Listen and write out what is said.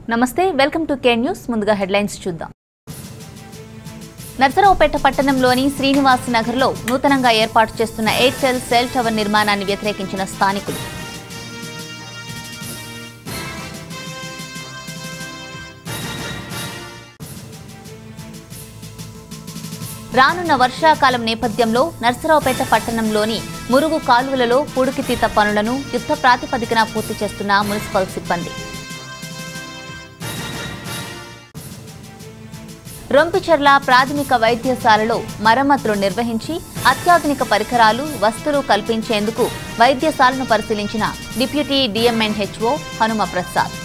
నమస్తే welcome to K news ముందుగా headlines చూద్దాం నర్సరావుపేట పట్టణంలోని శ్రీనివాస్ నగర్లో నూతనంగా ఏర్పాటు చేస్తున్న ఎయిర్టెల్ సెల్ టవర్ నిర్మాణాన్ని వ్యతిరేకించిన స్థానికులు రానున్న వర్షాకాలం నేపథ్యంలో నర్సరావుపేట పట్టణంలోని మురుగు కాలువలలో పూడికితీత పనులను యుద్ధ ప్రాతిపదికన పూర్తి చేస్తున్న మున్సిపల్ సిబ్బంది రొంపిచెర్ల ప్రాథమిక వైద్యశాలలో మరమ్మతులు నిర్వహించి అత్యాధునిక పరికరాలు వస్తువులు కల్పించేందుకు వైద్యశాలను పరిశీలించిన డిప్యూటీ డిఎంఎన్హెచ్ఓ హనుమ ప్రసాద్